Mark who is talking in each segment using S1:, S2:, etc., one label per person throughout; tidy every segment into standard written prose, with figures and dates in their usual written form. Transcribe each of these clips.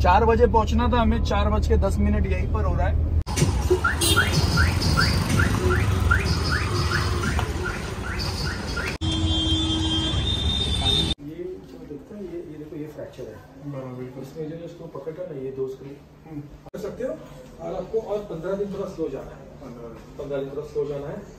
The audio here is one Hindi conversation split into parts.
S1: 4 बजे पहुंचना था हमें, 4:10 यहीं पर हो रहा है। ये जो दिखता है, ये देखो, ये फ्रैक्चर है। इसमें जो इसको पकड़ है ना, ये 2 स्क्रू कर सकते हो। और आपको और 15 दिन थोड़ा स्लो जाना है। 15 दिन थोड़ा स्लो जाना है।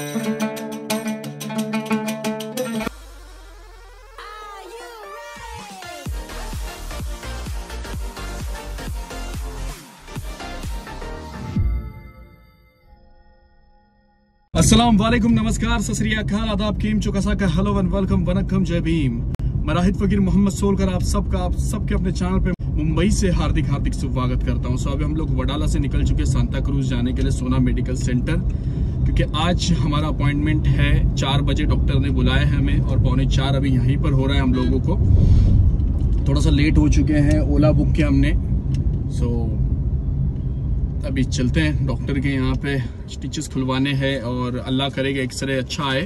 S1: अस्सलाम वालेकुम, नमस्कार, सत श्री अकाल, आदाब, कीम चुकसा का हेलो एंड वेलकम, वनक्कम, जय भीम। मैं राहित फकीर मोहम्मद सोलकर आप सबके अपने चैनल पे मुंबई से हार्दिक स्वागत करता हूं। सो अभी हम लोग वडाला से निकल चुके हैं सांता क्रूज जाने के लिए, सोना मेडिकल सेंटर, क्योंकि आज हमारा अपॉइंटमेंट है 4 बजे। डॉक्टर ने बुलाया है हमें और 3:45 अभी यहीं पर हो रहा है हम लोगों को। थोड़ा सा लेट हो चुके हैं, ओला बुक किया हमने। सो अभी चलते हैं डॉक्टर के यहाँ पे, स्टिचेस खुलवाने हैं और अल्लाह करेगा एक्सरे अच्छा आए।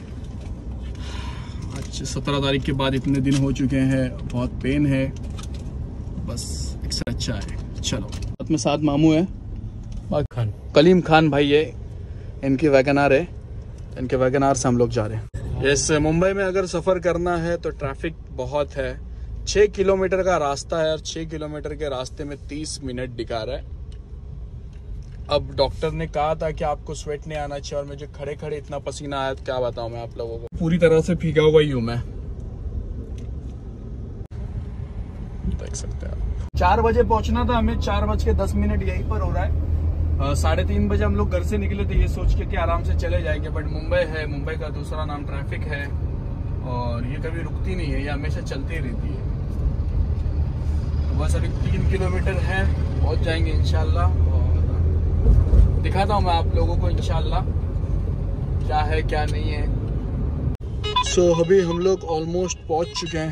S1: आज 17 तारीख के बाद इतने दिन हो चुके हैं, बहुत पेन है, बस एक्सरे अच्छा आए। चलो, साथ मामू है खान, कलीम खान भाई है, इनकी वैगनार है, इनके वैगनार से हम लोग जा रहे हैं। यस, मुंबई में अगर सफ़र करना है तो ट्रैफिक बहुत है। 6 किलोमीटर का रास्ता है और 6 किलोमीटर के रास्ते में 30 मिनट दिखा रहा है। अब डॉक्टर ने कहा था कि आपको स्वेट नहीं आना चाहिए, और मुझे खड़े खड़े इतना पसीना आया, तो क्या बताऊं मैं आप लोगों को। पूरी तरह से भीगा हुआ ही हूं मैं, देख सकते हैं आप। 4 बजे पहुंचना था हमें, 4:10 यहीं पर हो रहा है। 3:30 बजे हम लोग घर से निकले थे, ये सोच के कि आराम से चले जाएंगे, बट मुंबई है, मुंबई का दूसरा नाम ट्रैफिक है, और ये कभी रुकती नहीं है, ये हमेशा चलती रहती है। तो बस अभी 3 किलोमीटर है, पहुंच जाएंगे इंशाल्लाह, दिखाता हूँ मैं आप लोगों को इंशाल्लाह क्या है क्या नहीं है। सो अभी हम लोग ऑलमोस्ट पहुंच चुके हैं।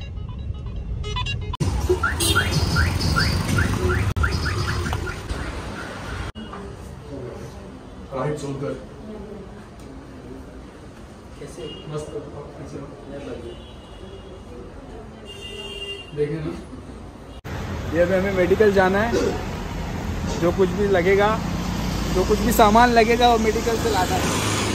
S2: कैसे
S1: मस्त देखें ना, ये अभी हमें मेडिकल जाना है। जो कुछ भी लगेगा, जो कुछ भी सामान लगेगा वो मेडिकल से लाना है।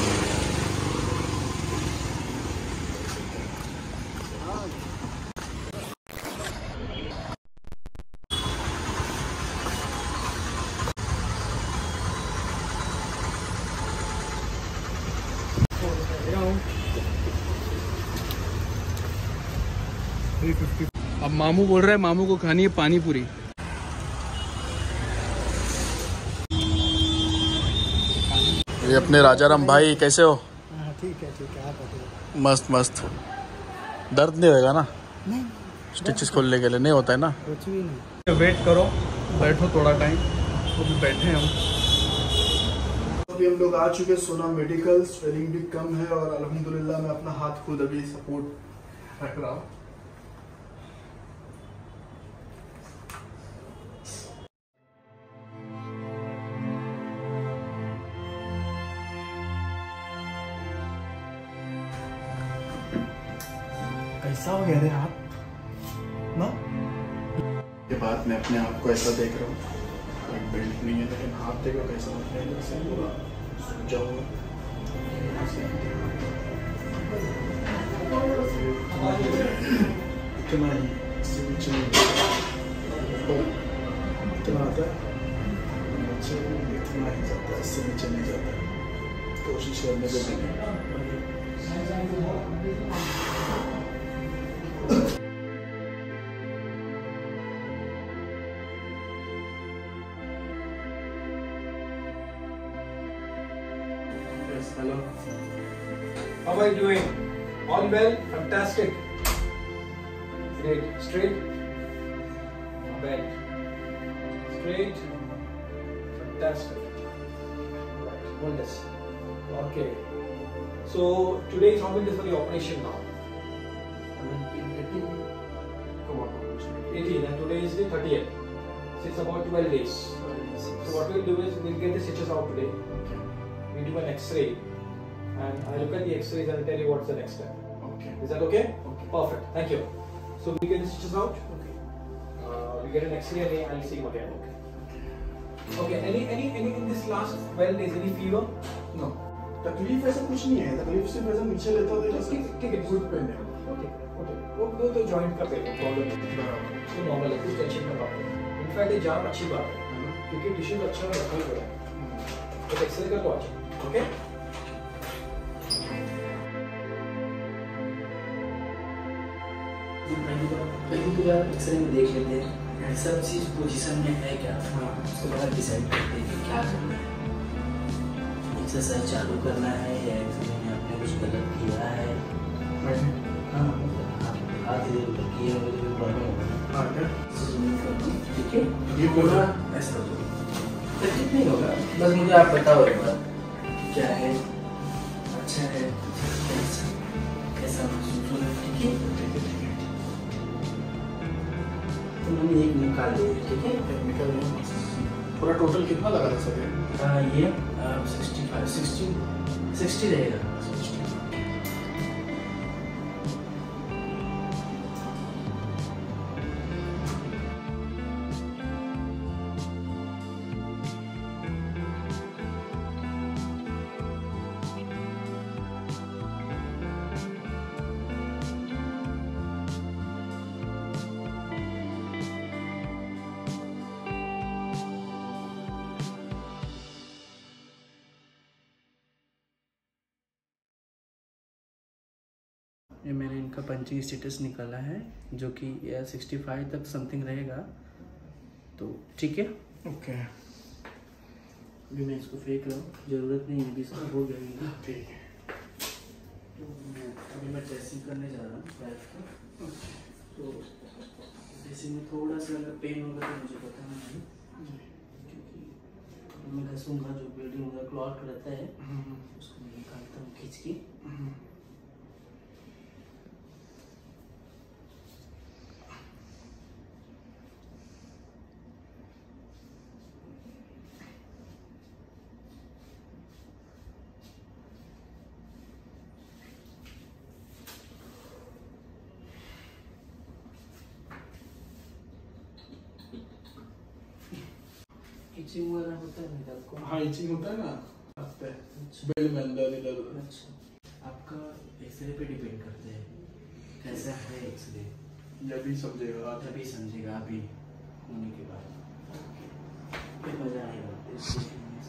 S1: अब मामू बोल रहे हैं, मामू को खानी है पानी पूरी। ये अपने राजाराम भाई, कैसे हो?
S2: ठीक है आप बताइए।
S1: मस्त मस्त। दर्द नहीं होगा ना?
S2: नहीं,
S1: स्टिचेस खोलने के लिए नहीं होता है ना?
S2: कुछ भी नहीं।
S1: वेट करो, बैठो थोड़ा टाइम, तो भी बैठे हम। अभी हम लोग आ चुके सोना मेडिकल, स्वेलिंग भी कम है, और अल्हम्दुलिल्लाह मैं अपना हाथ खुद अभी सपोर्ट रख रहा हूँ। कैसा हो गया रे हाथ ना? के बाद मैं अपने आप को ऐसा देख रहा हूँ, कोई बेल्ट नहीं है, लेकिन हाथ देखो कैसा होता है, जैसे पूरा सूज जाऊंगा। इतना ही इससे नीचे इतना आता है, नीचे इतना ही जाता है, इससे नीचे नहीं जाता है। कोशिश करने के लिए Hello. How are you doing? All well? Fantastic. Great. Straight. Bend. Straight. Fantastic. Right. Wonders. Okay. So today is how many days for the operation now? 18. Come on. 18, and today is the 30th. So it's about 12 days. So what we'll do is we'll get the stitches out today. We do an X-ray, and I look at the X-rays and I'll tell you what's the next step. Okay. Is that okay? Okay. Perfect. Thank you. So we get the stitches out. Okay. We
S3: get an X-ray and I'll see you again. Okay. Any in this last 12 days any fever?
S1: No. तकलीफ ऐसा कुछ नहीं है, तकलीफ सिर्फ ऐसा नीचे लेता था जैसे
S3: ठीक है, गुड पेन है. ओके. वो तो जॉइंट का पेन है, प्रॉब्लम है. बराबर. तो नॉर्मल है, कुछ टेंशन का बात नहीं. इनफैक्ट ये जान अच्छी बात है, क्योंकि टिश्यू अच्छा रखा हुआ है. तो एक्सरे कर लो आज. ओके.
S4: एक्सरे में देख लेते हैं सब चीज पोजीशन में है क्या. उसके बाद डिसाइड करते हैं कि क्या करना है. एक्सरसाइज चालू करना है या एक्सरे में आपने कुछ गलत किया है. हाँ, हाथ इधर उधर किए हुए तो प्रॉब्लम होगा. ठीक है, ये पूरा ऐसा तकलीफ नहीं होगा. बस मुझे आप बताओ एक बार क्या है, अच्छा है, कैसा महसूस हो रहा है. ठीक है, तो मैंने एक निकाल लिया. ठीक है,
S1: टेक्निकल पूरा टोटल कितना लगा था सर?
S4: ये 60 रहेगा. ये मैंने इनका पंचिंग स्टेटस निकाला है जो कि 65 तक समथिंग रहेगा. तो ठीक है.
S1: ओके.
S4: अभी मैं इसको फेंक रहा हूँ, ज़रूरत नहीं है, अभी इसका हो जाएगा.
S1: ठीक है.
S4: तो अभी मैं ड्रेसिंग करने जा रहा हूँ पैर को. तो ड्रेसिंग में थोड़ा सा अगर पेन होगा तो मुझे बताना नहीं, क्योंकि मैं घसूँगा जो ब्लीडिंग होगा क्लॉट रहता है उसको मैं निकालता हूँ खींच के. इचिंग वाला होता है मेरे आपको?
S1: हाँ, इचिंग होता है ना पे बेल्ट में अंदर इधर उधर.
S4: अच्छा, आपका एक्सरे पे डिपेंड करता है कैसा है एक्सरे.
S1: जब समझेगा आप,
S4: तभी समझेगा अभी होने के बाद. फिर मजा आएगा.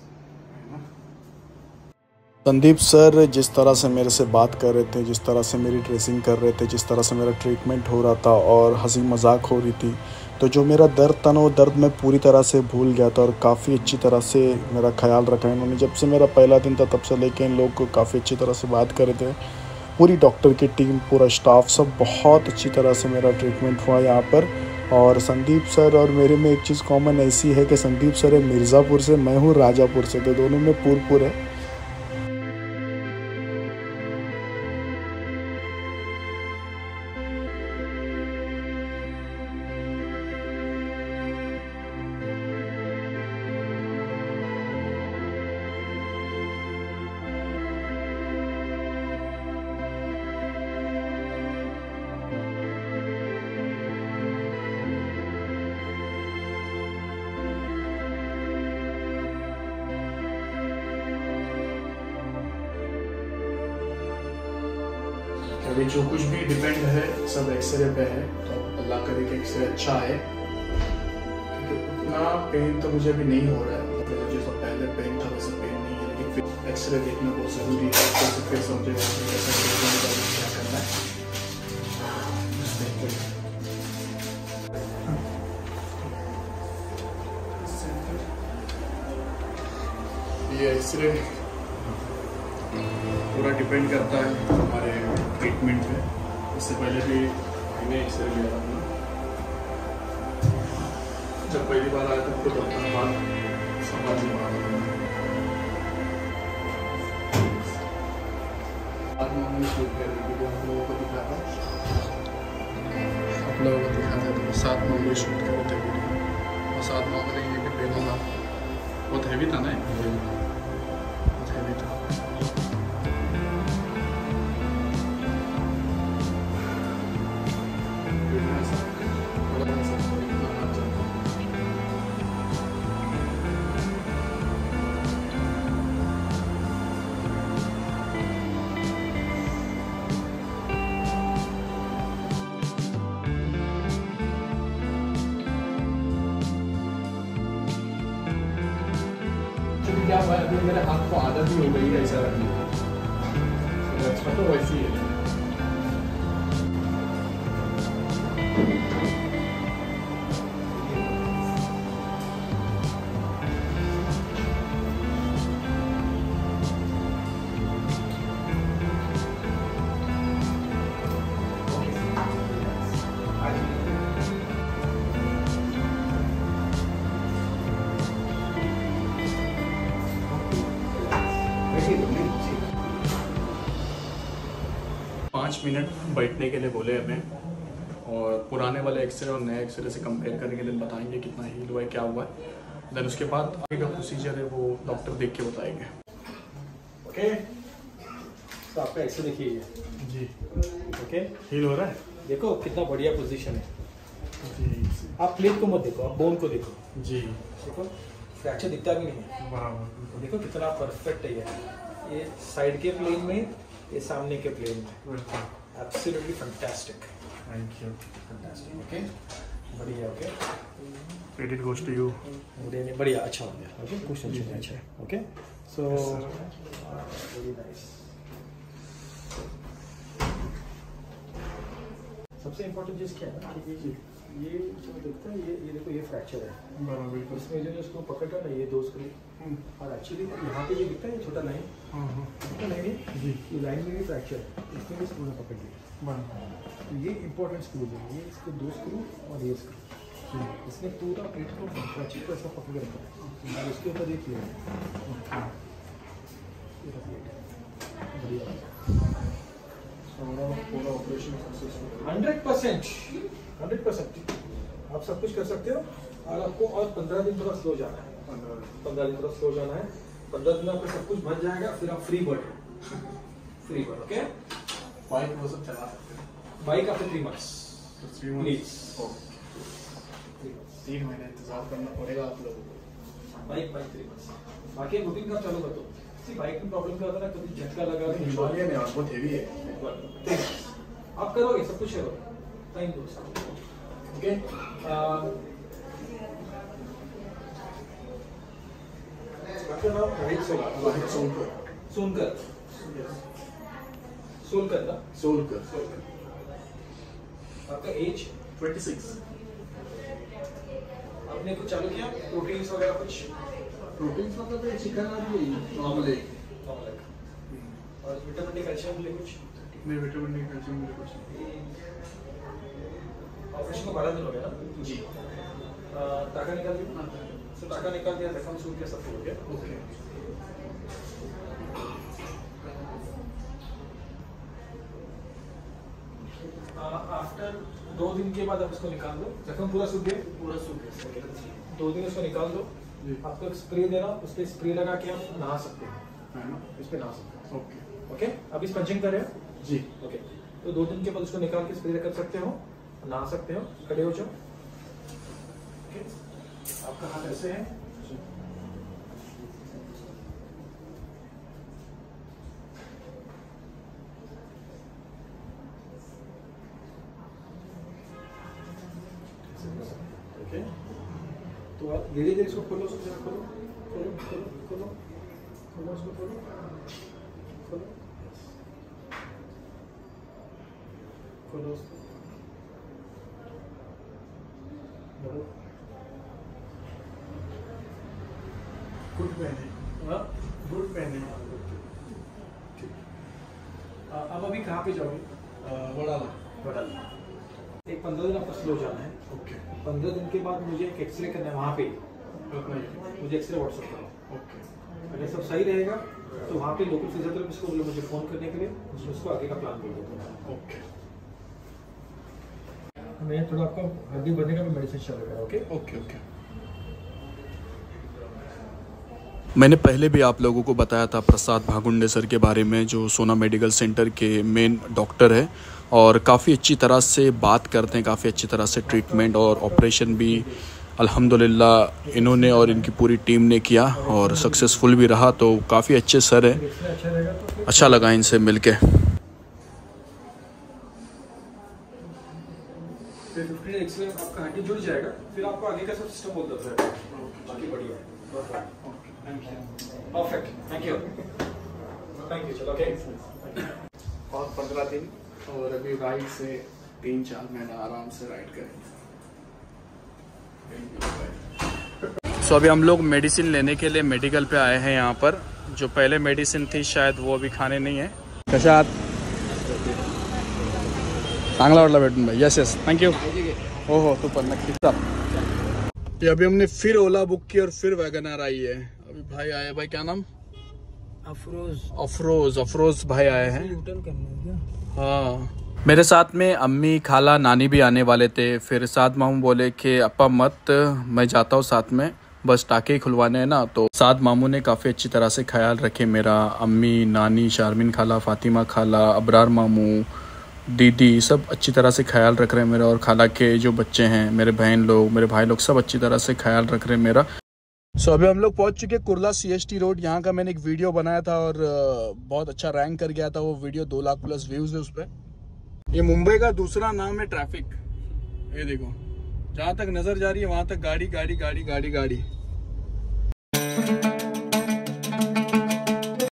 S1: संदीप सर जिस तरह से मेरे से बात कर रहे थे, जिस तरह से मेरी ड्रेसिंग कर रहे थे, जिस तरह से मेरा ट्रीटमेंट हो रहा था और हंसी मजाक हो रही थी, तो जो मेरा दर्द था ना वो दर्द मैं पूरी तरह से भूल गया था. और काफ़ी अच्छी तरह से मेरा ख्याल रखा इन्होंने. जब से मेरा पहला दिन था तब से लेके इन लोग को काफ़ी अच्छी तरह से बात कर रहे थे. पूरी डॉक्टर की टीम, पूरा स्टाफ, सब बहुत अच्छी तरह से मेरा ट्रीटमेंट हुआ यहाँ पर. और संदीप सर और मेरे में एक चीज़ कॉमन ऐसी है कि संदीप सर है मिर्ज़ापुर से, मैं हूँ राजापुर से, तो दोनों में पूर है. अभी जो कुछ भी डिपेंड है सब एक्सरे पे है. तो अल्लाह करे कि एक्सरे अच्छा है. उतना पेन तो मुझे अभी नहीं हो रहा है, तो जैसा पहले पेन था वैसे पेन नहीं है. लेकिन फिर एक्सरे देखना बहुत ज़रूरी है, तो फिर समझेगा कैसा क्या करना है. ये एक्सरे पूरा डिपेंड करता है हमारे ट्रीटमेंट पे. इससे पहले भी मैंने एक्सरे लिया था. जब पहली बार आया था तो डॉक्टर बात समझ नहीं पा रहा था. बाद में हमने शूट कर वीडियो आप लोगों को दिखाता तो 7 नवंबर शूट कर रहे थे वीडियो. और 7 नवंबर ये कि पेन होना बहुत हैवी था ना, बहुत हैवी था.
S3: क्या हुआ है, अभी मेरे हाथ को आदत भी हो गई है ऐसा रखने की, अच्छा तो वैसी है।
S1: पाँच मिनट बैठने के लिए बोले हमें, और पुराने वाले एक्सरे और नए एक्सरे से कंपेयर करके दिन बताएंगे कितना हील हुआ है, क्या हुआ है। देन उसके बाद आगे का प्रोसीजर है वो डॉक्टर देख के बताएंगे।
S3: ओके, तो आपका एक्सरे देखिए ये
S1: जी,
S3: ओके,
S1: हील हो रहा है
S3: देखो कितना बढ़िया पोजीशन है।
S1: जी।
S3: आप प्लेट को मत देखो, आप बोन को देखो।
S1: जी,
S3: देखो फ्रैक्चर दिखता भी नहीं है,
S1: वाह,
S3: देखो कितना परफेक्ट है ये साइड के प्लेन में, ये सामने के प्लेन में, absolutely fantastic,
S1: thank you.
S3: Fantastic. Okay, बढ़िया। Okay,
S1: credit goes to you.
S3: बढ़िया, अच्छा हो गया। ओके, कुछ टेंशन नहीं, अच्छा है। Okay, so very nice. सबसे इम्पोर्टेंट चीज़ क्या है ना कि ये जो देखता है, ये देखो ये फ्रैक्चर है, इसमें जो इसको पकड़ रहा है ना, ये दो स्क्रू, और एक्चुअली यहाँ पे ये दिखता है, ये छोटा लाइन, छोटा लाइन है जी, ये लाइन में भी फ्रैक्चर है, इसमें भी स्क्रू ने पकड़ लिया। तो ये इंपॉर्टेंट स्क्रू है, ये इसके दो स्क्रू और ये स्क्रू, इसने पूरा प्लेट को फ्रैक्चर को ऐसा पकड़ के रखा है, और उसके ऊपर ये प्लेट है, बढ़िया,
S1: पूरा ऑपरेशन सक्सेसफुल
S3: 100%। आप सब कुछ कर सकते हो, और आपको और 15 दिन थोड़ा स्लो जाना है, 15 दिन थोड़ा स्लो जाना है। 15 दिन आपका सब कुछ बच जाएगा, फिर आप फ्री बर्ड। ओके,
S1: बाइक वो सब चला सकते हैं।
S3: बाइक आफ्टर 3 मंथ्स,
S1: तो 3
S3: प्लीज
S1: 3 महीने इंतजार करना पड़ेगा आप लोगों को।
S3: Bike 3 months. बाकी रूटीन का चालू कर दो। बाइक में प्रॉब्लम क्या होता है ना, कभी झटका लगा,
S1: हिमालय में बहुत हेवी है।
S3: आप करोगे, सब कुछ करोगे, टाइम दो उसको। ओके, आपका नाम रोहित सोलकर ना?
S1: सोलकर।
S3: आपका एज
S1: 26।
S3: आपने कुछ चालू किया, प्रोटीन्स वगैरह कुछ?
S1: प्रोटीन्स मतलब चिकन और नॉर्मल है,
S3: और विटामिन डी कैल्शियम लिए कुछ?
S1: नहीं, विटामिन डी कैल्शियम मिले कुछ।
S3: ऑपरेशन को 12 दिन हो गया ना जी। टाका निकाल दिया, तो टाका निकाल दिया, जख्म सूख के सब हो गया।
S1: ओके,
S3: आफ्टर 2 दिन के बाद आप इसको निकाल दो, जख्म पूरा सूख गया, 2 दिन इसको निकाल दो। आपको एक स्प्रे देना, उस पर स्प्रे लगा के आप नहा सकते हैं, इस पे नहा सकते हैं। ओके, अभी स्पंजिंग कर रहे हो
S1: जी।
S3: ओके, तो 2 दिन के बाद उसको निकाल के स्प्रे कर सकते हो, नहा सकते हो, खड़े हो जाओ। ओके, आपका हाथ ऐसे है, ओके, तो आप धीरे धीरे इसको खोलो, सबसे खोलो खोलो खोलो खोलो खोलो, इसको खोलो खोलो खोलो, उसको
S1: गुड पहने,
S3: हाँ,
S1: गुड पहने।
S3: अब अभी कहाँ पे जाओगे? वडाला। एक 15 दिन आपको स्लो जाना है।
S1: ओके,
S3: 15 दिन के बाद मुझे एक एक्सरे करना है वहाँ पे, मुझे एक्सरे व्हाट्सएप करो।
S1: ओके,
S3: अगर सब सही रहेगा तो वहाँ पे लोकल फिजियोथेरेपिस्ट को बोलो मुझे फ़ोन करने के लिए, उसको आगे का प्लान बोल देता हूँ।
S1: ओके,
S3: मैं थोड़ा आपको हड्डी बनने का भी मेडिसिन चलेगा। Okay
S1: okay, okay. मैंने पहले भी आप लोगों को बताया था प्रसाद भागुंडे सर के बारे में, जो सोना मेडिकल सेंटर के मेन डॉक्टर है, और काफ़ी अच्छी तरह से बात करते हैं, काफ़ी अच्छी तरह से ट्रीटमेंट और ऑपरेशन भी अल्हम्दुलिल्लाह इन्होंने और इनकी पूरी टीम ने किया और सक्सेसफुल भी रहा। तो काफ़ी अच्छे सर हैं, अच्छा लगा इनसे मिलके।
S3: 15 एक्सरे आपका हड्डी जुड़ जाएगा, फिर आपको आगे का सब सिस्टम बोल देता है। बाकी बढ़िया है। परफेक्ट, थैंक यू, चलो ओके।
S1: और 15 दिन और अभी राइड से 3-4 महीना आराम से राइड करेंगे। सो अभी हम लोग मेडिसिन लेने के लिए मेडिकल पे आए हैं यहाँ पर। जो पहले मेडिसिन थी शायद वो अभी खाने नहीं है। कशात चांगला वाटला भेटून भाई। Yes yes thank you. हो हो तू पण नक्की चल। ये अभी हमने फिर ओला बुक की और फिर वैगनआर आई है। अभी भाई आए, भाई क्या नाम? अफरोज भाई आए हैं। हाँ मेरे साथ में अम्मी खाला नानी भी आने वाले थे। फिर साथ मामू बोले कि अप्पा मत, मैं जाता हूँ साथ में, बस टाके ही खुलवाने हैं ना। तो साथ मामू ने काफ़ी अच्छी तरह से ख्याल रखे मेरा। अम्मी, नानी, शारमिन खाला, फातिमा खाला, अबरार मामू, दीदी सब अच्छी तरह से ख्याल रख रहे हैं मेरा। और खाला के जो बच्चे हैं, मेरे बहन लोग, मेरे भाई लोग सब अच्छी तरह से ख्याल रख रहे हैं मेरा। सो अभी हम लोग पहुंच चुके कुर्ला CST रोड। यहाँ का मैंने एक वीडियो बनाया था और बहुत अच्छा रैंक कर गया था वो वीडियो। 2 लाख प्लस व्यूज है उस पर। ये मुंबई का दूसरा नाम है ट्रैफिक। ये देखो जहाँ तक नजर जा रही है वहां तक गाड़ी गाड़ी गाड़ी गाड़ी गाड़ी।